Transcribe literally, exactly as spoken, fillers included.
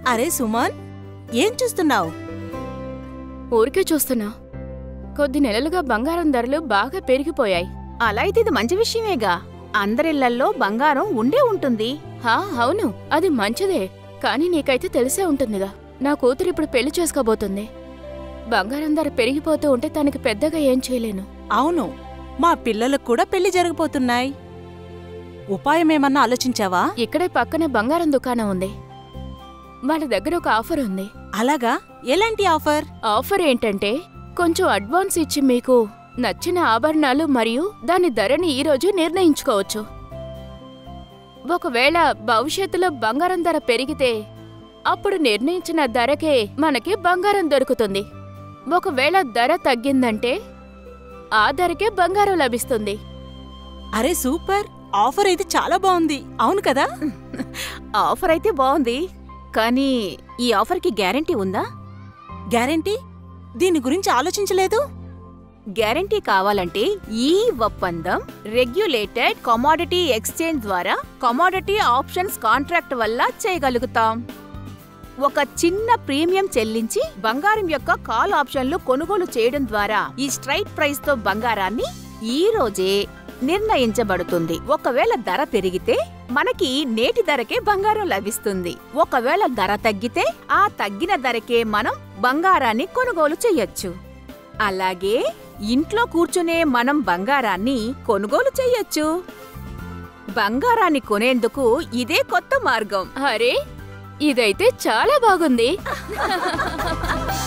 అరే సుమన్, ఏం చూస్తున్నావు? ఊరికే చూస్తున్నా. కొద్ది నెలలుగా బంగారం ధరలు బాగా పెరిగిపోయాయి. అలా అయితే ఇది మంచి విషయమేగా. అందరిళ్లల్లో బంగారం ఉండే ఉంటుంది. హా అవును, అది మంచిదే. కానీ నీకైతే తెలిసే ఉంటుందిగా, నా కూతురు ఇప్పుడు పెళ్లి చేసుకోబోతుంది. బంగారం ధర పెరిగిపోతూ ఉంటే తనకి పెద్దగా ఏం చేయలేను. అవును, మా పిల్లలకు కూడా పెళ్లి జరగబోతున్నాయి. ఉపాయమేమన్నా ఆలోచించావా? ఇక్కడే పక్కన బంగారం దుకాణం ఉంది. వాళ్ళ దగ్గర ఒక ఆఫర్ ఉంది. అలాగా? ఎలాంటి ఆఫర్? ఆఫర్ ఏంటంటే, కొంచెం అడ్వాన్స్ ఇచ్చి మీకు నచ్చిన ఆభరణాలు మరియు దాని ధరని ఈరోజు నిర్ణయించుకోవచ్చు. ఒకవేళ భవిష్యత్తులో బంగారం ధర పెరిగితే అప్పుడు నిర్ణయించిన ధరకే మనకి బంగారం దొరుకుతుంది. ఒకవేళ ధర తగ్గిందంటే ఆ ధరకే బంగారం లభిస్తుంది. అరే సూపర్! ఆఫర్ అయితే చాలా బాగుంది, అవును కదా? ఆఫర్ అయితే బాగుంది, కానీ ఈ ఆఫర్కి గ్యారెంటీ ఉందా? గ్యారెంటీ? దీని గురించి ఆలోచించలేదు. గ్యారెంటీ కావాలంటే ఈ ఒప్పందం రెగ్యులేటెడ్ కమోడిటీ ఎక్స్చేంజ్ ద్వారా కమోడిటీ ఆప్షన్స్ కాంట్రాక్ట్ వల్ల చేయగలుగుతాం. ఒక చిన్న ప్రీమియం చెల్లించి బంగారం యొక్క కాల్ ఆప్షన్లు కొనుగోలు చేయడం ద్వారా ఈ స్ట్రైట్ ప్రైస్ తో బంగారాన్ని ఈ రోజే నిర్ణయించబడుతుంది. ఒకవేళ ధర పెరిగితే మనకి నేటి ధరకే బంగారం లభిస్తుంది. ఒకవేళ ధర తగ్గితే ఆ తగ్గిన ధరకే మనం బంగారాన్ని కొనుగోలు చెయ్యొచ్చు. అలాగే ఇంట్లో కూర్చునే మనం బంగారాన్ని కొనుగోలు చెయ్యొచ్చు. బంగారాన్ని కొనేందుకు ఇదే కొత్త మార్గం. అరే, ఇదైతే చాలా బాగుంది.